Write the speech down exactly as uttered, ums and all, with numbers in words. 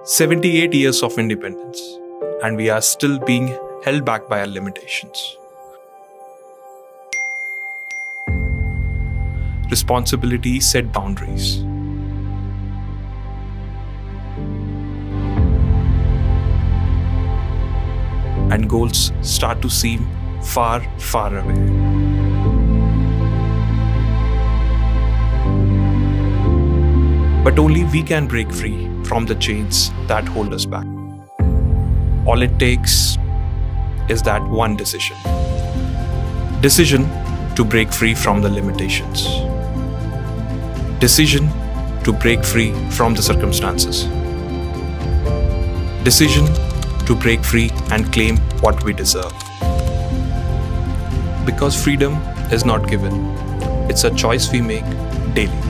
seventy-eight years of independence, and we are still being held back by our limitations. Responsibility set boundaries. And goals start to seem far, far away. But only we can break free from the chains that hold us back. All it takes is that one decision. Decision to break free from the limitations. Decision to break free from the circumstances. Decision to break free and claim what we deserve. Because freedom is not given, it's a choice we make daily.